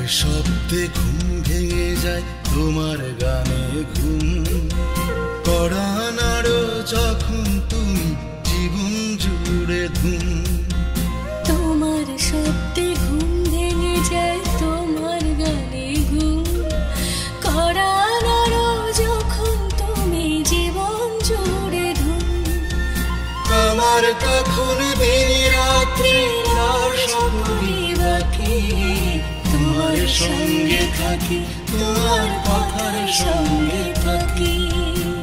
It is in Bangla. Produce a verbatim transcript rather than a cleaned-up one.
শব্দে ঘুম ভেঙে যায় তোমার গানে ঘুম কড়া নাড়ো যখন তুমি জীবন জুড়ে ধুম তোমার শব্দে ঘুম ভেঙে যায় তোমার গানে ঘুম কড়া নাড়ো যখন তুমি জীবন জুড়ে ধুম আমার তখন দিন রাত্রি সবই বাকি তোমার সঙ্গে থাকি তোমার কথার সঙ্গে থাকি।